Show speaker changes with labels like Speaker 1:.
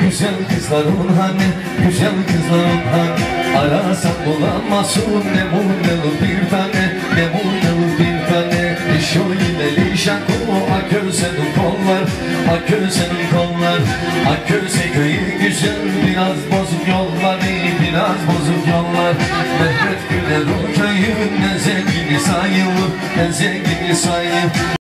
Speaker 1: Güzel kızların hani, güzel kızların hani. Arasam bulamazsın ne mutlu bir tane, ne mutlu bir tane. Şöyle şako, akör senin kollar, akör senin kollar. Akörse köyü güzel, biraz bozuk yollar, biraz bozuk yollar. Mehmet Güler o köyün ne zengini sayılır, ne zengini sayılır.